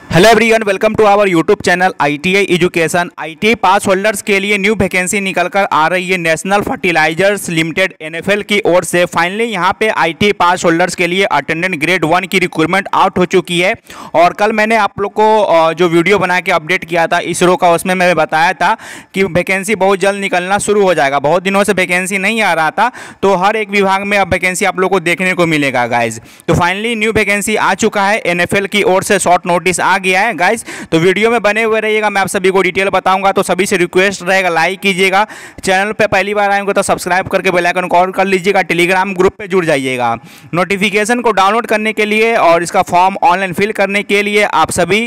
Hello everyone, welcome to our YouTube channel ITI education. ITI pass holders के लिए new vacancy निकल कर आ रही है नेशनल फर्टिलाइजर्स लिमिटेड NFL की ओर से। फाइनली यहाँ पे ITI पास होल्डर्स के लिए अटेंडेंट ग्रेड 1 की रिक्रूटमेंट आउट हो चुकी है। और कल मैंने आप लोग को जो वीडियो बना के अपडेट किया था इसरो का, उसमें मैं बताया था कि वैकेंसी बहुत जल्द निकलना शुरू हो जाएगा। बहुत दिनों से वैकेंसी नहीं आ रहा था, तो हर एक विभाग में अब वैकेंसी आप लोग को देखने को मिलेगा गाइज। तो फाइनली न्यू वैकेंसी आ चुका है, NFL की ओर से शॉर्ट नोटिस आ गया है गाइस। तो वीडियो में बने हुए रहिएगा, मैं आप सभी को डिटेल बताऊंगा। तो सभी से रिक्वेस्ट रहेगा, लाइक कीजिएगा, चैनल पे पहली बार आएंगे तो सब्सक्राइब करके बेल आइकन कॉल कर लीजिएगा, टेलीग्राम ग्रुप पे जुड़ जाइएगा। नोटिफिकेशन को डाउनलोड करने के लिए और इसका फॉर्म ऑनलाइन फिल करने के लिए आप सभी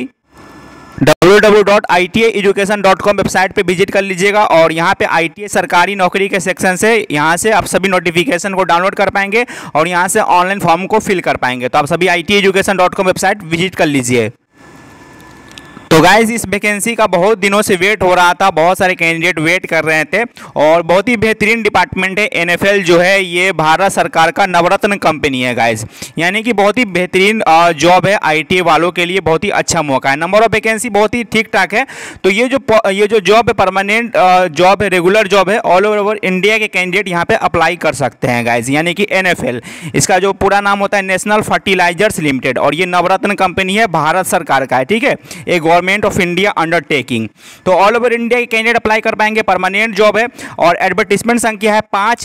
www.itieducation.com वेबसाइट पे विजिट कर लीजिएगा। और यहाँ पे ITI सरकारी नौकरी के सेक्शन से यहाँ से आप सभी नोटिफिकेशन को डाउनलोड कर पाएंगे और यहाँ से ऑनलाइन फॉर्म को फिल कर पाएंगे। तो आप सभी itieducation.com वेबसाइट विजिट कर लीजिए। तो गाइस, इस वैकेंसी का बहुत दिनों से वेट हो रहा था, बहुत सारे कैंडिडेट वेट कर रहे थे और बहुत ही बेहतरीन डिपार्टमेंट है। NFL जो है ये भारत सरकार का नवरत्न कंपनी है गाइस, यानी कि बहुत ही बेहतरीन जॉब है। ITI वालों के लिए बहुत ही अच्छा मौका है। नंबर ऑफ वैकेंसी बहुत ही ठीक ठाक है। तो ये जो जॉब है परमानेंट जॉब है, रेगुलर जॉब है। ऑल ओवर इंडिया के कैंडिडेट यहाँ पे अप्लाई कर सकते हैं गाइस, यानी कि NFL इसका जो पूरा नाम होता है नेशनल फर्टिलाइजर्स लिमिटेड, और ये नवरत्न कंपनी है, भारत सरकार का है। ठीक है, एक गवर्नमेंट ऑफ इंडिया अंडरटेकिंग। तो ऑल ओवर इंडिया के कैंडिडेट अप्लाई कर पाएंगे, परमानेंट जॉब है। और एडवर्टीजमेंट संख्या है 5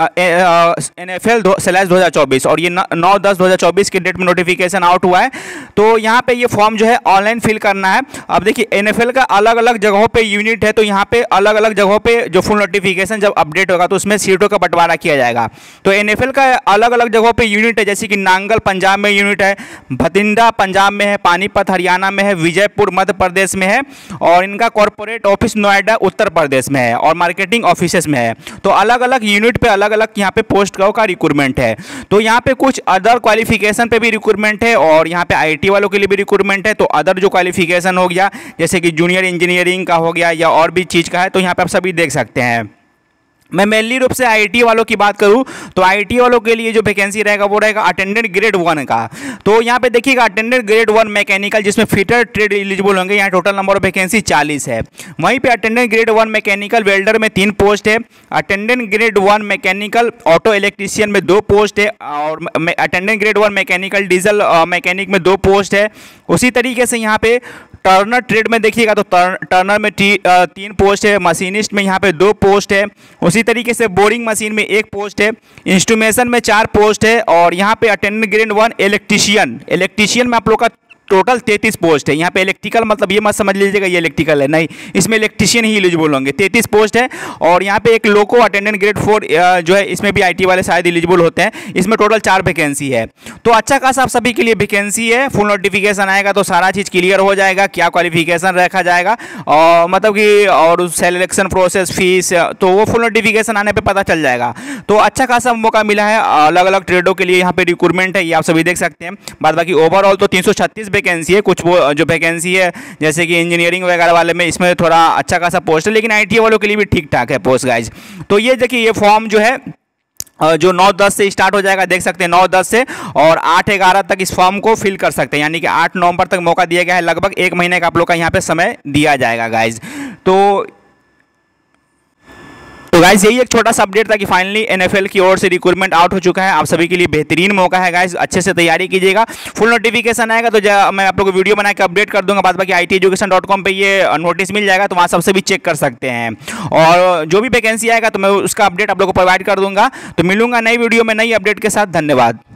NFL/2024 और ये 9/10/2024 के डेट में नोटिफिकेशन आउट हुआ है। तो यहाँ पे ये फॉर्म जो है ऑनलाइन फिल करना है। अब देखिए, NFL का अलग अलग जगहों पे यूनिट है, तो यहाँ पे अलग अलग जगहों पे जो फुल नोटिफिकेशन जब अपडेट होगा तो उसमें सीटों का बंटवारा किया जाएगा। तो NFL का अलग अलग जगहों पे यूनिट है, जैसे कि नांगल पंजाब में यूनिट है, भटिंडा पंजाब में है, पानीपत हरियाणा में है, विजयपुर मध्य प्रदेश में है, और इनका कॉर्पोरेट ऑफिस नोएडा उत्तर प्रदेश में है, और मार्केटिंग ऑफिसेस में है। तो अलग अलग यूनिट पे अलग अलग यहाँ पे पोस्ट का रिक्रूटमेंट है। तो यहाँ पे कुछ अदर क्वालिफिकेशन पे भी रिक्रूटमेंट है और यहाँ पे IT वालों के लिए भी रिक्रूटमेंट है। तो अदर जो क्वालिफिकेशन हो गया, जैसे कि जूनियर इंजीनियरिंग का हो गया या और भी चीज़ का है, तो यहाँ पे आप सभी देख सकते हैं। मैं मेनली रूप से IT वालों की बात करूं तो IT वालों के लिए जो वैकेंसी रहेगा वो रहेगा अटेंडेंट ग्रेड 1 का। तो यहाँ पे देखिएगा, अटेंडेंट ग्रेड 1 मैकेनिकल, जिसमें फिटर ट्रेड एलिजिबल होंगे। यहाँ टोटल नंबर ऑफ वैकेंसी 40 है। वहीं पे अटेंडेंट ग्रेड 1 मैकेनिकल वेल्डर में 3 पोस्ट है। Attendant grade 1 mechanical auto electrician में 2 पोस्ट है। और attendant grade 1 mechanical diesel mechanic में 2 पोस्ट है। उसी तरीके से यहाँ पे टर्नर ट्रेड में देखिएगा तो टर्नर में 3 पोस्ट है। मशीनिस्ट में यहाँ पे 2 पोस्ट है। उसी तरीके से बोरिंग मशीन में 1 पोस्ट है। इंस्ट्रूमेशन में 4 पोस्ट है। और यहाँ पे अटेंडेंट ग्रेड 1 इलेक्ट्रीशियन में आप लोग का टोटल 33 पोस्ट है। यहाँ पे इलेक्ट्रिकल मतलब ये मत समझ लीजिएगा ये इलेक्ट्रिकल है, नहीं, इसमें इलेक्ट्रीशियन ही एलिजिबल होंगे। 33 पोस्ट है। और यहाँ पे एक लोको अटेंडेंट ग्रेड 4 जो है, इसमें भी IT वाले शायद एलिजिबल होते हैं। इसमें टोटल 4 वैकेंसी है। तो अच्छा खासा आप सभी के लिए वैकेंसी है। फुल नोटिफिकेशन आएगा तो सारा चीज़ क्लियर हो जाएगा, क्या क्वालिफिकेशन रखा जाएगा और मतलब कि और सिलेक्शन प्रोसेस, फीस, तो वो फुल नोटिफिकेशन आने पर पता चल जाएगा। तो अच्छा खासा मौका मिला है अलग अलग ट्रेडों के लिए। यहाँ पे रिक्रूटमेंट है, ये आप सभी देख सकते हैं। बाद बाकी ओवरऑल तो 336 वैकेंसी है। कुछ वो जो वैकेंसी है जैसे कि इंजीनियरिंग वगैरह वाले में, इसमें थोड़ा अच्छा खासा पोस्ट है, लेकिन IT वालों के लिए भी ठीक ठाक है पोस्ट गाइज। तो ये देखिए, ये फॉर्म जो है जो 9-10 से स्टार्ट हो जाएगा, देख सकते हैं 9-10 से, और 8-11 तक इस फॉर्म को फिल कर सकते हैं, यानी कि 8 नवंबर तक मौका दिया गया है। लगभग 1 महीने का आप लोग का यहाँ पे समय दिया जाएगा गाइज। तो गाइज, यही एक छोटा सा अपडेट था कि फाइनली NFL की ओर से रिक्रूटमेंट आउट हो चुका है। आप सभी के लिए बेहतरीन मौका है गाइज, अच्छे से तैयारी कीजिएगा। फुल नोटिफिकेशन आएगा तो मैं आप लोगों को वीडियो बना के अपडेट कर दूंगा। बाद बाकी itieducation.com पे ये नोटिस मिल जाएगा, तो वहाँ सबसे भी चेक कर सकते हैं। और जो भी वैकेंसी आएगा तो मैं उसका अपडेट आप लोगों को प्रोवाइड कर दूंगा। तो मिलूंगा नई वीडियो में नई अपडेट के साथ। धन्यवाद।